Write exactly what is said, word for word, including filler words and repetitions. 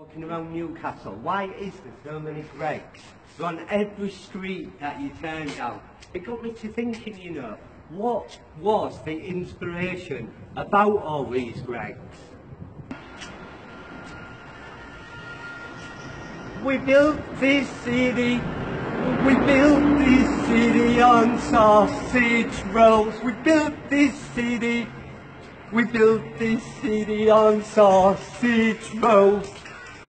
Walking around Newcastle, why is there so many Greggs? They're on every street that you turn down. It got me to thinking, you know, what was the inspiration about all these Greggs? We built this city, we built this city on sausage rolls. We built this city, we built this city on sausage rolls.